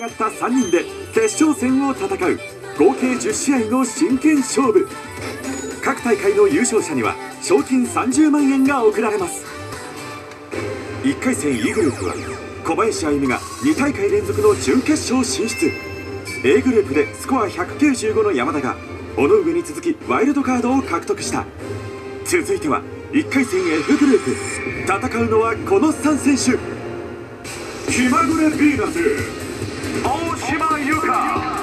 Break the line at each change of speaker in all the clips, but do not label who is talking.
上がった3人で決勝戦を戦う合計10試合の真剣勝負。各大会の優勝者には賞金30万円が贈られます。1回戦 E グループは小林歩が2大会連続の準決勝進出。 A グループでスコア195の山田が尾上に続きワイルドカードを獲得した。続いては1回戦 F グループ。戦うのはこの3選手。気まぐれヴィーナス大島優香。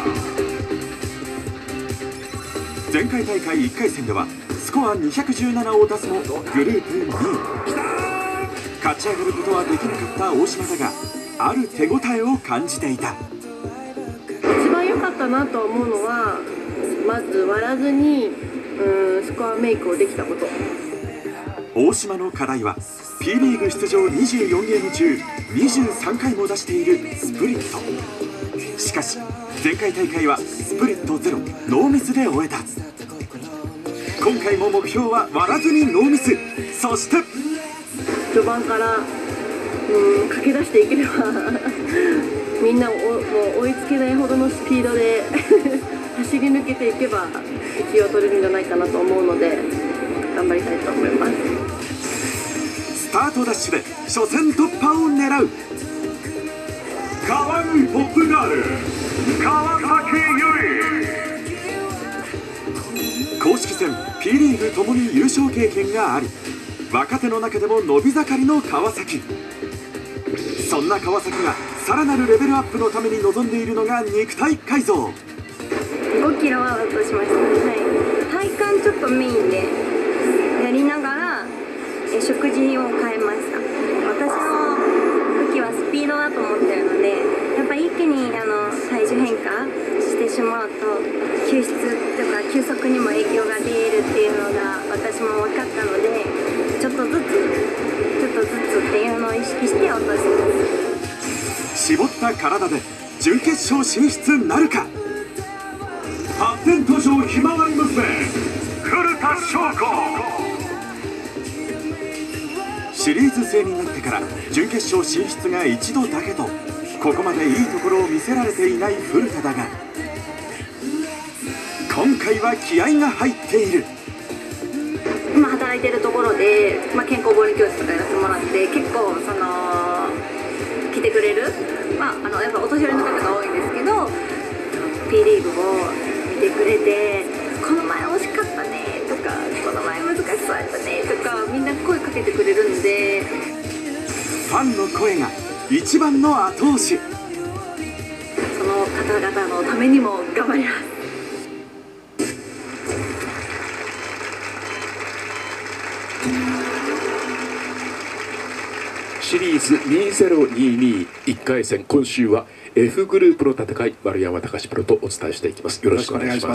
前回大会1回戦ではスコア217を出すもグループ2位。勝ち上がることはできなかった大島だが、ある手応えを感じていた。
一番良かったなと思うのは、まず割らずにスコアメイクをできたこと。
大島の課題は P リーグ出場24ゲーム中23回も出しているスプリット。しかし前回大会はスプリットゼロノーミスで終えた。今回も目標は割らずにノーミス。そして
序盤から駆け出していければみんなもう追いつけないほどのスピードで走り抜けていけば1位を取れるんじゃないかなと思うので頑張りたいと思います。
スタートダッシュで初戦突破を狙う可愛いポップガール川崎優衣。公式戦 P リーグともに優勝経験があり、若手の中でも伸び盛りの川崎。そんな川崎がさらなるレベルアップのために臨んでいるのが肉体改造。
5キロは落としました、はい、体幹ちょっとメインでやりながら食事を変えました。私の武器はスピードだと思ってるので、やっぱ一気に体重変化してしまうと救出とか球速にも影響が出るっていうのが私も分かったので、ちょっとずつっていうのを意識して落とします。
絞った体で準決勝進出なるか。発展途上ひまわり娘古田翔子。シリーズ制になってから準決勝進出が一度だけと、ここまでいいところを見せられていない古田だが、今回は気合が入っている。
今働いてるところで、健康ボーリング教室とかやらせてもらって、結構来てくれる、やっぱお年寄りの方が多いんですけど P リーグを見てくれて、この前惜しかったねとか、この前難しそうやったねとか、みんな声かけてくれるんで、
ファンの声が一番の後押し。
その方々のためにも頑張ります。
シリーズ20221回戦、今週は F グループの戦い、丸山隆プロとお伝えしていきます。よろしくお願いします。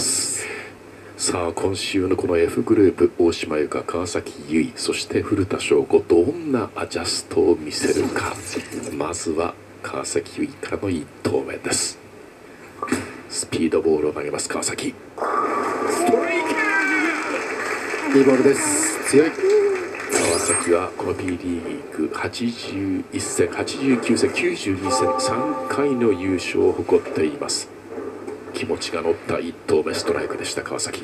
さあ、今週のこの F グループ、大島優香、川崎優衣、そして古田翔子、どんなアジャストを見せるか。まずは川崎優衣からの1投目です。スピードボールを投げます川崎。ストライク、いいボールです。強い。川崎はこの P リーグ81戦、89戦、92戦、3回の優勝を誇っています。気持ちが乗った1投目ストライクでした川崎。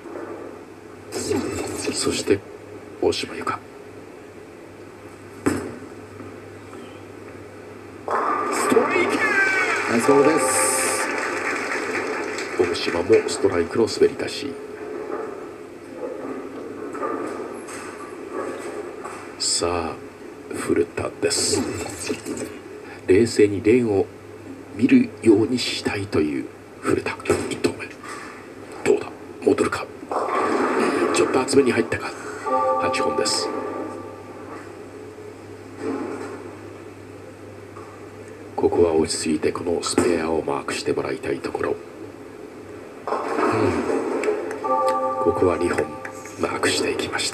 そして大島優香。ストライク、ナイスボールです。大島もストライクの滑り出し。さあ古田です。冷静にレーンを見るようにしたいという古田。1投目どうだ、戻るか、ちょっと厚めに入ったか。8本です。ここは落ち着いてこのスペアをマークしてもらいたいところ。ここは2本マークしていきました。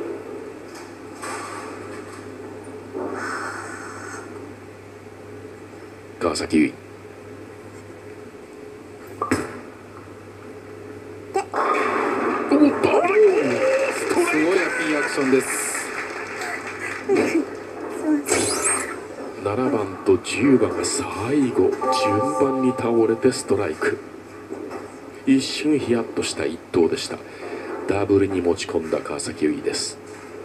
川崎優衣。すごいピンアクションです。7番と 10番が最後順番に倒れてストライク。一瞬ヒヤッとした一投でした。ダブルに持ち込んだ川崎優衣です。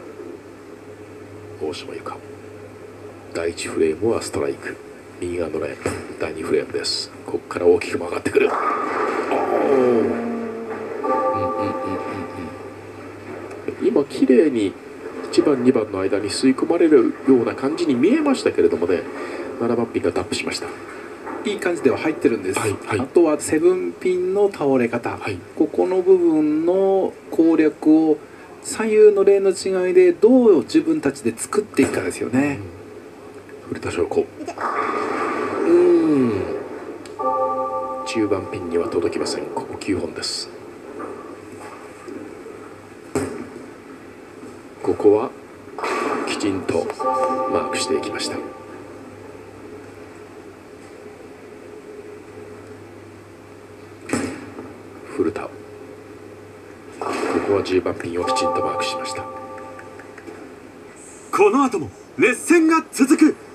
大島由香、第1フレームはストライク、右側のレーン、第2フレームです。ここから大きく曲がってくる。今綺麗に1番2番の間に吸い込まれるような感じに見えましたけれどもね、7番ピンがタップしました。
いい感じでは入ってるんです、
はいはい、
あとは7ピンの倒れ方、
はい、
ここの部分の攻略を左右のレーンの違いでどう自分たちで作っていくかですよね。
古田翔子、10番ピンには届きません。ここ9本です。ここはきちんとマークしていきました。古田、ここは10番ピンをきちんとマークしました。
この後も熱戦が続く。